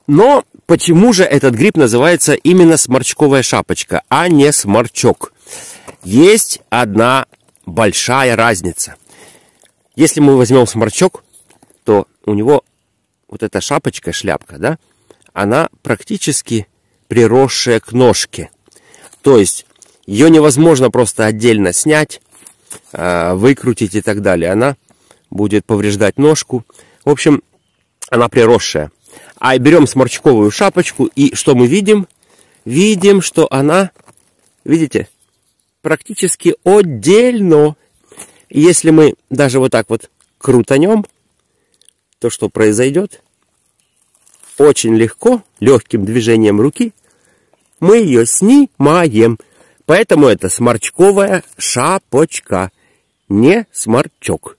Но почему же этот гриб называется именно сморчковая шапочка, а не сморчок? Есть одна большая разница. Если мы возьмем сморчок, то у него вот эта шапочка, шляпка, да, она практически приросшая к ножке. То есть ее невозможно просто отдельно снять, выкрутить и так далее. Она будет повреждать ножку. В общем, она приросшая. А берем сморчковую шапочку, и что мы видим? Видим, что она, видите, практически отдельно. Если мы даже вот так вот крутанем, то что произойдет? Очень легко, легким движением руки, мы ее снимаем. Поэтому это сморчковая шапочка, не сморчок.